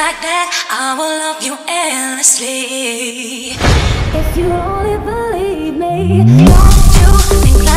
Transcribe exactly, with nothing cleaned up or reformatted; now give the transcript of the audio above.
like that, I will love you endlessly. If you only believe me, don't you think